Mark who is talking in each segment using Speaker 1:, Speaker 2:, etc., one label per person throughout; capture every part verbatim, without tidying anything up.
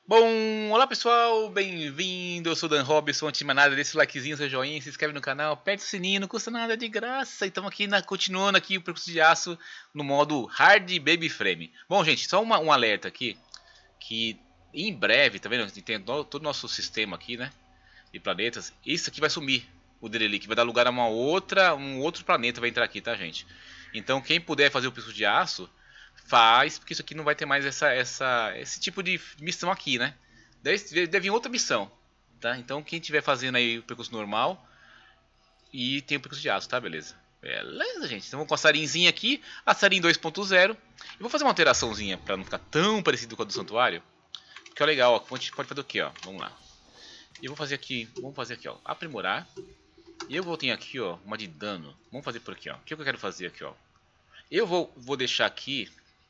Speaker 1: Bom, olá pessoal, bem-vindo, eu sou o Dan Robson, antes de mais nada, deixa o likezinho, seu joinha, se inscreve no canal, aperte o sininho, não custa nada, de graça. E estamos aqui, na, continuando aqui o percurso de aço no modo Hard Baby Frame. Bom gente, só uma, um alerta aqui, que em breve, tá vendo, tem todo o nosso sistema aqui, né, de planetas, isso aqui vai sumir, o Derelict, vai dar lugar a uma outra, um outro planeta vai entrar aqui, tá gente? Então quem puder fazer o percurso de aço, faz, porque isso aqui não vai ter mais essa, essa, esse tipo de missão aqui, né? Deve, deve vir outra missão, tá? Então quem estiver fazendo aí o percurso normal e tem o percurso de aço, tá? Beleza. Beleza, gente. Então vamos com a Sarinzinha aqui, a Sarin dois ponto zero. Eu vou fazer uma alteraçãozinha para não ficar tão parecido com a do santuário. Porque é legal, ó. A gente pode fazer o que, ó? Vamos lá. Eu vou fazer aqui, vamos fazer aqui, ó. Aprimorar. E eu vou ter aqui, ó, uma de dano. Vamos fazer por aqui, ó. O que eu quero fazer aqui, ó? Eu vou, vou deixar aqui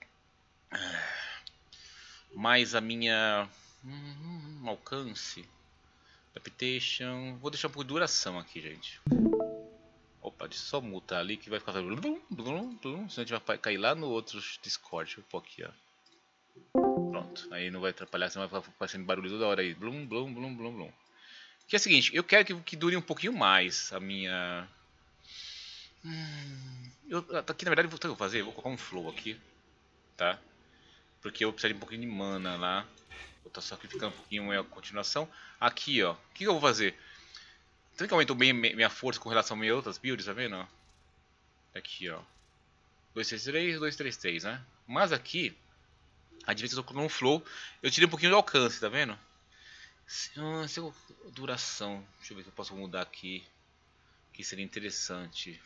Speaker 1: mais a minha hum, alcance, adaptation, vou deixar um pouco de duração aqui, gente. Opa, deixa eu só mutar ali que vai ficar blum, blum, blum, blum, senão a gente vai cair lá no outro Discord. Deixa eu pôr aqui, ó. Pronto, aí não vai atrapalhar, senão vai ficar fazendo barulho toda hora aí. Blum, blum, blum, blum, blum. Que é o seguinte, eu quero que, que dure um pouquinho mais a minha... Hum, eu, aqui na verdade, o que eu vou fazer? Eu vou colocar um flow aqui, tá? Porque eu preciso de um pouquinho de mana lá. Vou estar sacrificando um pouquinho a continuação. Aqui, ó. O que eu vou fazer? Então que aumentou bem minha força com relação a minhas outras builds, tá vendo? Aqui, ó. dois três três, dois três três, né? Mas aqui, a diferença eu tô colocando um flow. Eu tirei um pouquinho de alcance, tá vendo? Se, ah, se eu, duração. Deixa eu ver se eu posso mudar aqui. Que seria interessante.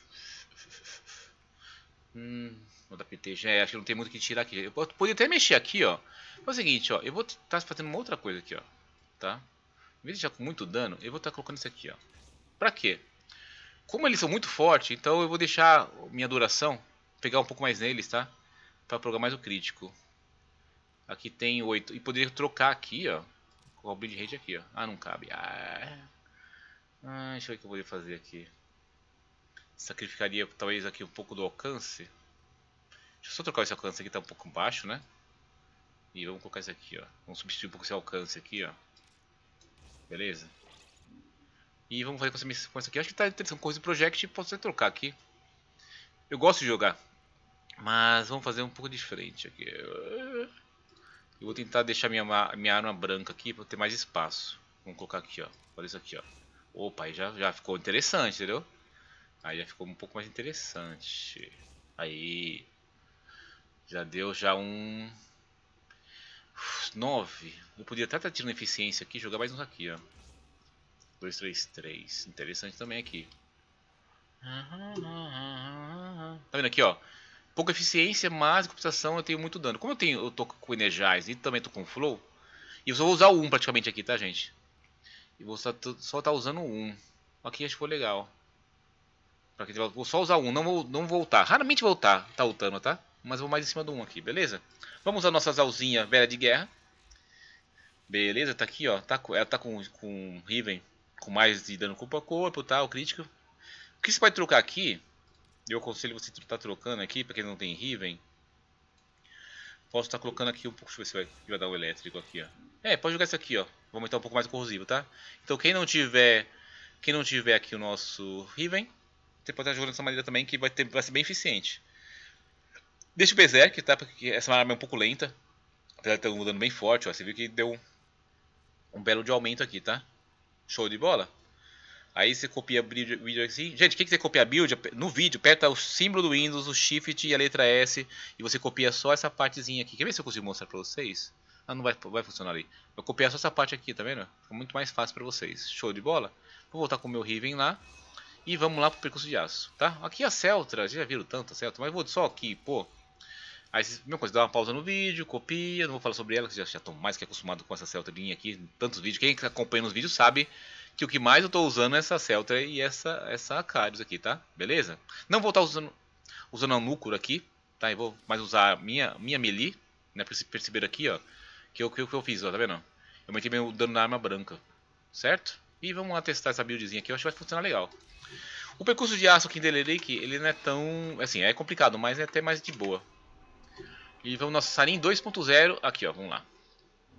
Speaker 1: Hum, adaptation, é, acho que não tem muito o que tirar aqui. Eu poderia até mexer aqui, ó. É o seguinte, ó, eu vou estar fazendo uma outra coisa aqui, ó, tá? Em vez de deixar com muito dano, eu vou estar colocando isso aqui, ó. Pra quê? Como eles são muito fortes, então eu vou deixar minha duração, pegar um pouco mais neles, tá? Pra programar mais o crítico. Aqui tem oito, e poderia trocar aqui, ó, com o build rate aqui, ó. Ah, não cabe. Ah, ah, deixa eu ver o que eu vou fazer aqui. Sacrificaria talvez aqui um pouco do alcance. Deixa eu só trocar esse alcance aqui, tá um pouco baixo, né? E vamos colocar isso aqui, ó. Vamos substituir um pouco esse alcance aqui, ó. Beleza? E vamos fazer com essa, com essa aqui. Acho que tá interessante. Coisa de project, posso até trocar aqui. Eu gosto de jogar, mas vamos fazer um pouco diferente aqui. Eu vou tentar deixar minha, minha arma branca aqui para ter mais espaço. Vamos colocar aqui, ó. Olha isso aqui, ó. Opa, aí já, já ficou interessante, entendeu? Aí já ficou um pouco mais interessante. Aí já deu já um nove. Eu podia até estar tirando eficiência aqui, jogar mais uns aqui, ó. dois três três. Interessante também aqui. Tá vendo aqui, ó? Pouca eficiência, mas em compensação eu tenho muito dano. Como eu tenho, eu tô com Energize e também tô com Flow, e eu só vou usar o um praticamente aqui, tá, gente? E vou só, só tá usando o um. Aqui acho que foi legal. Vou só usar um, não vou não voltar. Raramente voltar, tá ultando, tá? Mas vou mais em cima do um aqui, beleza? Vamos usar nossas alzinhas velha de guerra. Beleza, tá aqui, ó. Tá, ela tá com, com Riven com mais de dano corpo a corpo, tá? O crítico. O que você pode trocar aqui? Eu aconselho você estar tá trocando aqui, pra quem não tem Riven. Posso estar tá colocando aqui um pouco. Deixa eu ver se vai, vai dar o elétrico aqui, ó. É, pode jogar isso aqui, ó. Vou aumentar um pouco mais o corrosivo, tá? Então quem não tiver. Quem não tiver aqui o nosso Riven, você pode estar jogando dessa maneira também, que vai, ter, vai ser bem eficiente. Deixa o Berserk, tá? Porque essa arma é um pouco lenta. Apesar de ter um dano bem forte, ó. Você viu que deu um, um belo de aumento aqui, tá? Show de bola. Aí você copia a build assim. Gente, o que, que você copia a build? No vídeo, aperta o símbolo do Windows, o Shift e a letra S. E você copia só essa partezinha aqui. Quer ver se eu consigo mostrar pra vocês? Ah, não vai, vai funcionar ali. Vou copiar só essa parte aqui, tá vendo? Fica muito mais fácil pra vocês. Show de bola. Vou voltar com o meu Riven lá. E vamos lá pro percurso de aço, tá? Aqui a Celtra, já viram tanto a Celtra, mas vou só aqui, pô. Aí, mesma coisa, dá uma pausa no vídeo, copia, não vou falar sobre ela, que já estão mais que acostumados com essa Celtrinha aqui, tantos vídeos. Quem acompanha nos vídeos sabe que o que mais eu estou usando é essa Celtra e essa, essa Acarius aqui, tá? Beleza? Não vou estar usando, usando a Núcleo aqui, tá? Eu vou mais usar a minha, minha melee, né? Pra vocês perceberem aqui, ó, que é o que eu fiz, ó, tá vendo? Eu aumentei meu dano na arma branca, certo? E vamos lá testar essa buildzinha aqui, eu acho que vai funcionar legal. O percurso de aço aqui em Derelict, ele não é tão... assim, é complicado, mas é até mais de boa. E vamos nosso Sarin dois ponto zero, aqui ó, vamos lá.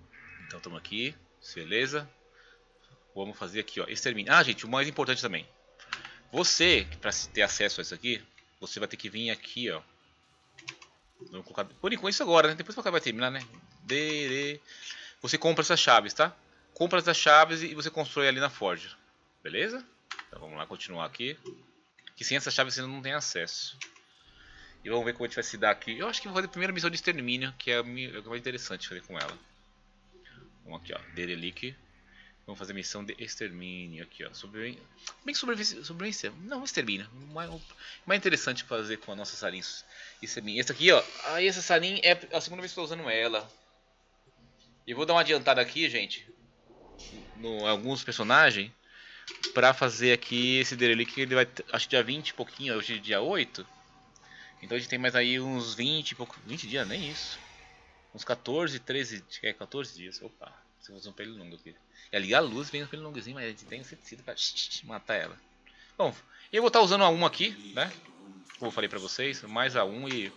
Speaker 1: Então estamos aqui, beleza. Vamos fazer aqui, ó, extermínio. Ah, gente, o mais importante também. Você, para ter acesso a isso aqui, você vai ter que vir aqui, ó. Vamos colocar, por enquanto isso agora, né? Depois o cara vai terminar, né? Você compra essas chaves, tá? Compra essas chaves e você constrói ali na Forge. Beleza? Então vamos lá continuar aqui. Que sem essas chaves você não tem acesso. E vamos ver como a gente vai se dar aqui. Eu acho que vou fazer a primeira missão de extermínio, que é a mais interessante fazer com ela. Vamos aqui, ó. Derelict. Vamos fazer missão de extermínio aqui, ó. Sobre... Bem sobrevivência. Sobrevivência. Não, extermínio. Mais, mais interessante fazer com a nossa Sarin. Essa aqui, ó. Aí essa Sarin é a segunda vez que eu estou usando ela. E vou dar uma adiantada aqui, gente. No alguns personagens. Pra fazer aqui esse Derelict. Ele vai. Acho que dia vinte e pouquinho. Hoje é dia oito. Então a gente tem mais aí uns vinte e pouco. vinte dias, nem isso. Uns quatorze, treze. É, quatorze dias. Opa. Você usa um pelo longo aqui. E ali a luz vem um pelo longozinho, mas a gente tem um inseticida pra matar ela. Bom, eu vou estar usando a um aqui, né? Como eu falei pra vocês, mais a um e...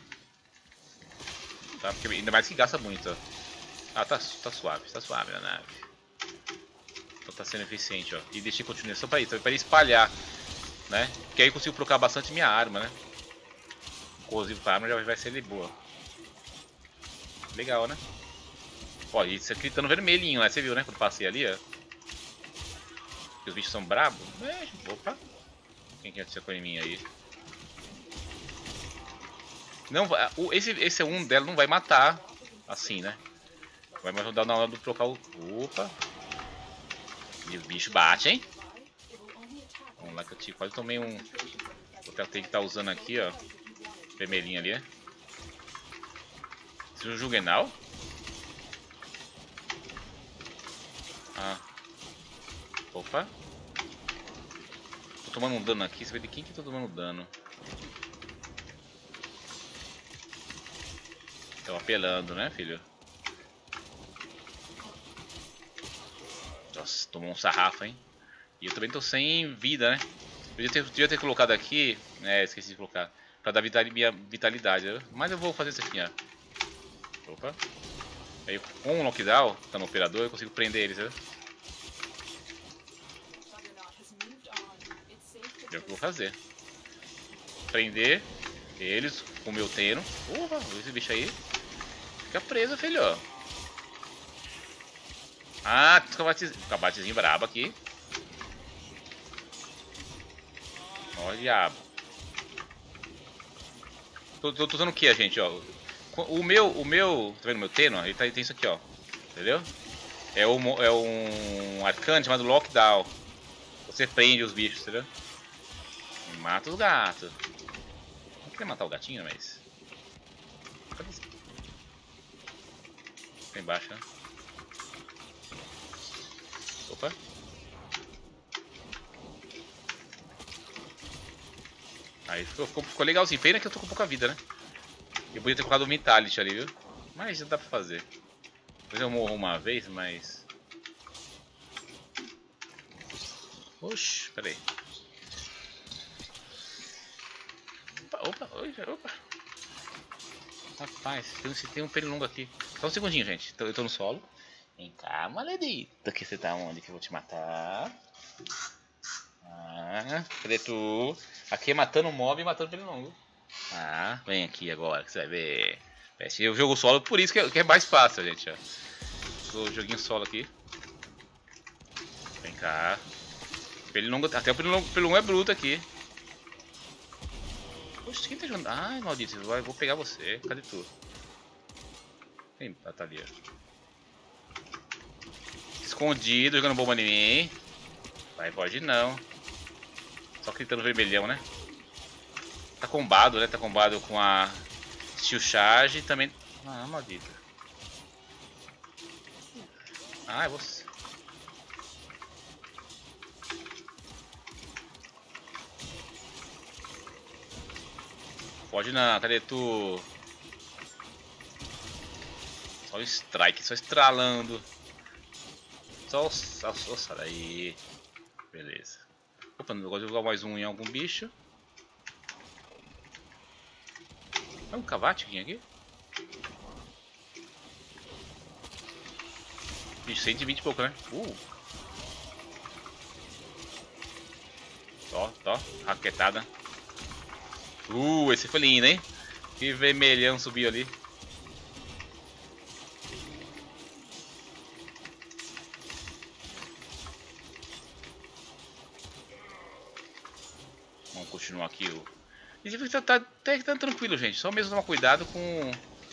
Speaker 1: Tá? Porque ainda mais que gasta muito, ó. Ah, tá, tá suave, tá suave na nave. Então tá sendo eficiente, ó. E deixei continuar só pra isso, pra espalhar, né? Porque aí eu consigo trocar bastante minha arma, né? O corrosivo pra arma já vai ser de boa. Legal, né? Ó, isso aqui tá no vermelhinho, né? Você viu, né? Quando passei ali, ó. Que os bichos são brabos. É, opa. Quem que atirou em mim aí? Não, esse, esse um dela não vai matar assim, né? Vai me ajudar na hora de trocar o... Opa. E os bichos batem, hein? Vamos lá que eu te, quase tomei um... Vou ter que estar usando aqui, ó. Vermelhinho ali, né? Esse é o Jugenal? Ah. Opa. Tô tomando um dano aqui. Você vê de quem que eu tô tomando dano? Tô apelando, né, filho? Nossa, tomou um sarrafo, hein? E eu também tô sem vida, né? Eu devia ter, devia ter colocado aqui. É, esqueci de colocar. Pra dar vitali, minha vitalidade. Mas eu vou fazer isso aqui, ó. Opa. Aí com o knockdown, tá no operador, eu consigo prender eles, né? É o que eu vou fazer. Prender eles com o meu teno. Porra, esse bicho aí fica preso, filho. Ah, cabatezinho brabo aqui. Ó, diabo. Tô, tô, tô usando o que, gente, ó? O meu, o meu, tá vendo meu teno? Ele tá, tem isso aqui, ó. Entendeu? É, o, é um arcano chamado Lockdown. Você prende os bichos, entendeu? E mata os gatos. Não queria matar o gatinho, mas... Cadê esse? Tá embaixo, né? Opa. Aí ficou, ficou, ficou legalzinho. Pena que eu tô com pouca vida, né? Eu podia ter colocado o Vitality ali, viu? Mas não dá pra fazer. Depois eu morro uma vez, mas... Oxi, peraí. Opa, opa, opa. Rapaz, tem, tem um pernilongo aqui. Só um segundinho, gente. Eu tô no solo. Vem cá, maledita. Que você tá onde que eu vou te matar? Ah, cadê tu? Aqui é matando mob e matando pernilongo. Ah, vem aqui agora que você vai ver. Eu jogo solo, por isso que é, que é mais fácil, gente. Ó. O joguinho solo aqui. Vem cá. Pernilongo, até o pernilongo, pernilongo é bruto aqui. Poxa, quem tá jogando? Ai, maldito, eu vou pegar você. Cadê tu? Tem batalha. Escondido, jogando bomba em mim. Vai, pode não. Só gritando vermelhão, né? Tá combado, né? Tá combado com a Steel Charge também. Ah, maldita. Ah, é você. Pode não, cadê tu? Só o strike, só estralando. Só, só, só, só daí. Beleza. Opa, não gosto de jogar mais um em algum bicho. É um cavate aqui? Ixi, cento e vinte e pouco, né? Uh. Ó, ó, raquetada. Uh, esse foi lindo, hein? Que vermelhão subiu ali. Vamos continuar aqui. O... E tá, tá, até que tá tranquilo, gente. Só mesmo tomar cuidado com...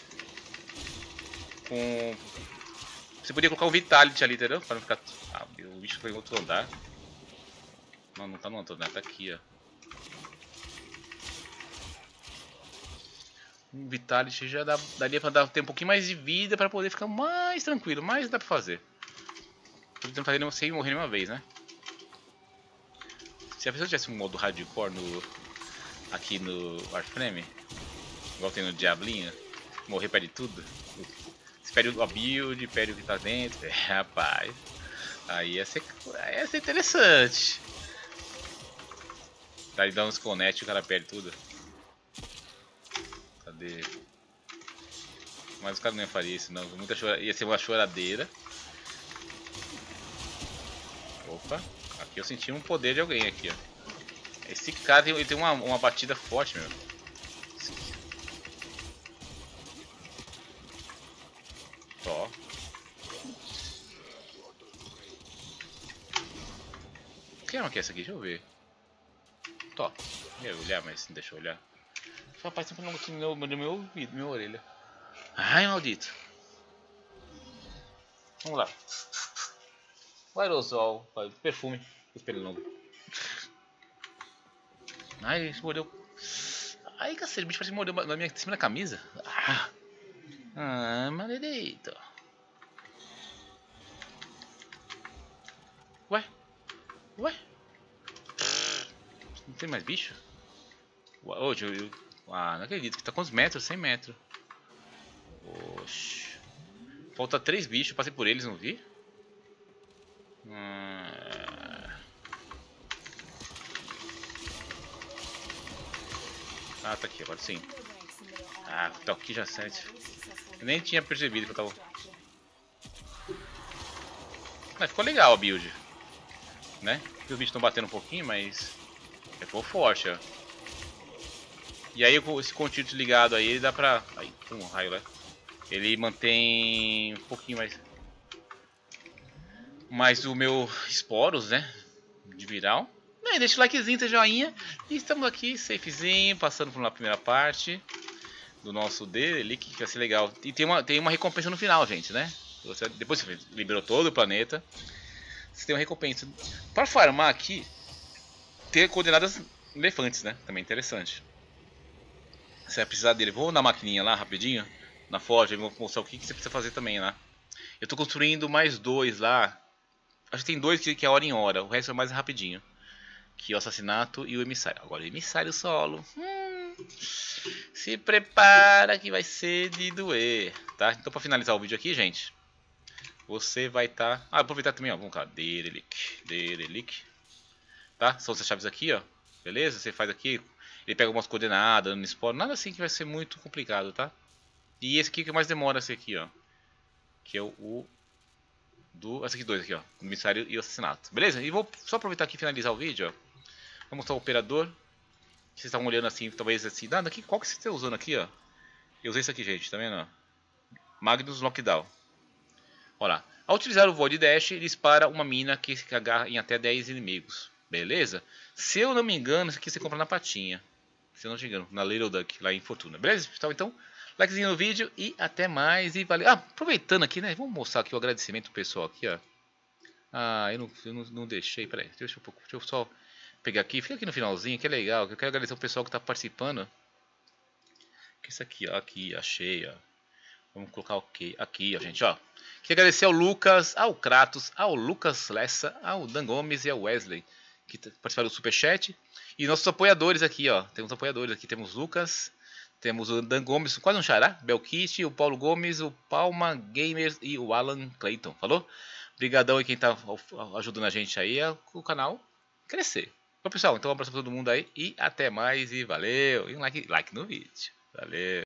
Speaker 1: Com... Você podia colocar um Vitality ali, entendeu? Pra não ficar... Ah, o bicho foi em outro andar. Não, não tá no outro andar, tá aqui, ó. Um Vitality já dá, daria pra dar, ter um pouquinho mais de vida pra poder ficar mais tranquilo, mas dá pra fazer. Tô tentando fazer sem morrer nenhuma vez, né? Se a pessoa tivesse um modo hardcore no, aqui no Warframe, igual tem no Diablinho, morrer perde tudo. Espere a build, perde o que tá dentro. É, rapaz, aí ia ser, aí ia ser interessante. Daí dá uns connect e o cara perde tudo. Cadê? Mas os caras não iam fazer isso, não. Muita chora... Ia ser uma choradeira. Opa, aqui eu senti um poder de alguém aqui, ó. Esse cara tem, ele tem uma, uma batida forte, meu. Ó. Que arma que é essa aqui? Deixa eu ver. Tó. Eu ia olhar, mas não deixa eu olhar. Rapaz, sempre não aqui no meu, no meu ouvido, minha orelha. Ai, maldito. Vamos lá. O aerosol, perfume, os pelos longos. Ai, ele mordeu. Ai, cacete, o bicho parece que mordeu na minha, em cima da camisa. Ah, ah maldito. Ué? Ué? Não tem mais bicho? Hoje eu, eu. Ah, não acredito que tá quantos metros? cem metros. Oxi. Falta três bichos, passei por eles, não vi? Ah, ah tá aqui, agora sim. Ah, tá aqui já sete. Eu nem tinha percebido que eu tava. Mas ficou legal a build, né? Os bichos estão batendo um pouquinho, mas ficou forte, ó. E aí esse contínuo ligado aí, ele dá pra... Aí, um raio lá. Ele mantém um pouquinho mais... Mais o meu esporos, né? De viral. E deixa o likezinho, seu joinha. E estamos aqui, safezinho, passando por uma primeira parte do nosso Derelict, que vai ser legal. E tem uma, tem uma recompensa no final, gente, né? Você, depois que você liberou todo o planeta, você tem uma recompensa. Para farmar aqui, ter coordenadas elefantes, né? Também interessante. Você vai precisar dele. Vou na maquininha lá rapidinho, na forja, e vou mostrar o que, que você precisa fazer também lá. Eu estou construindo mais dois lá. Acho que tem dois que, que é hora em hora, o resto é mais rapidinho. Que é o assassinato e o emissário. Agora o emissário solo. Hum, se prepara que vai ser de doer, tá? Então para finalizar o vídeo aqui, gente, você vai estar... Tá... Ah, aproveitar também, ó. Vamos cá, Derelict, Derelict. Tá? São essas chaves aqui, ó. Beleza? Você faz aqui... Ele pega algumas coordenadas, dando spawn, nada assim que vai ser muito complicado, tá? E esse aqui que mais demora, esse aqui, ó. Que é o, o do... Esse aqui dois aqui, ó. O emissário e o assassinato. Beleza? E vou só aproveitar aqui e finalizar o vídeo, ó. Vou mostrar o operador. Vocês estão olhando assim, talvez assim. Nada aqui, qual que você está usando aqui, ó? Eu usei isso aqui, gente, tá vendo? Magnus Lockdown. Olha lá. Ao utilizar o Void Dash, ele dispara uma mina que se agarra em até dez inimigos. Beleza? Se eu não me engano, isso aqui você compra na patinha. Se eu não me engano, na Little Duck, lá em Fortuna. Beleza, pessoal? Então, likezinho no vídeo e até mais. E valeu. Ah, aproveitando aqui, né? Vamos mostrar aqui o agradecimento pessoal aqui, ó. Ah, eu não, eu não, não deixei. Peraí, deixa eu, deixa eu só pegar aqui. Fica aqui no finalzinho, que é legal. Que eu quero agradecer o pessoal que está participando. Que isso aqui, ó. Aqui, achei, ó. Vamos colocar ok. Aqui, ó, gente, ó. Queria agradecer ao Lucas, ao Kratos, ao Lucas Lessa, ao Dan Gomes e ao Wesley, que participaram do Superchat. E nossos apoiadores aqui, ó. Temos apoiadores aqui, temos o Lucas, temos o Dan Gomes, quase um xará, Belkit, o Paulo Gomes, o Palma Gamers e o Alan Clayton. Falou? Obrigadão aí quem tá ajudando a gente aí, a, o canal crescer. Bom, pessoal, então um abraço pra todo mundo aí e até mais e valeu. E um like, like no vídeo. Valeu.